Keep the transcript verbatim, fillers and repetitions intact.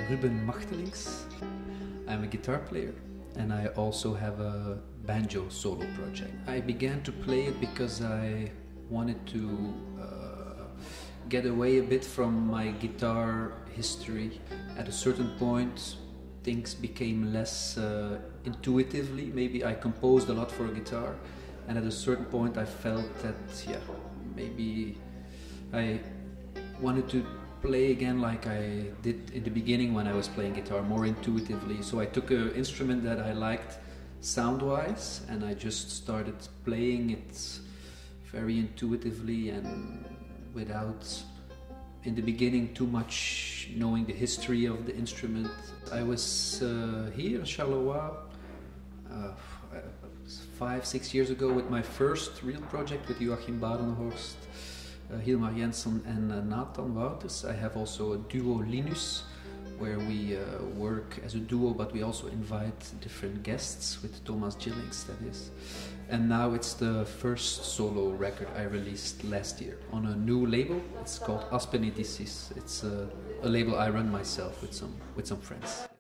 Ruben Machtelings. I'm a guitar player and I also have a banjo solo project. I began to play it because I wanted to uh, get away a bit from my guitar history. At a certain point things became less uh, intuitively. Maybe I composed a lot for a guitar, and at a certain point I felt that yeah, maybe I wanted to play again like I did in the beginning when I was playing guitar, more intuitively. So I took an instrument that I liked sound-wise and I just started playing it very intuitively and without, in the beginning, too much knowing the history of the instrument. I was uh, here in Charleroi uh, five, six years ago with my first real project with Joachim Badenhorst, uh, Hilmar Jensen and uh, Nathan Wouters. I have also a duo Linus, where we uh, work as a duo, but we also invite different guests, with Thomas Gillings, that is. And now it's the first solo record I released last year on a new label. It's called Aspenidissis. It's a, a label I run myself with some with some friends.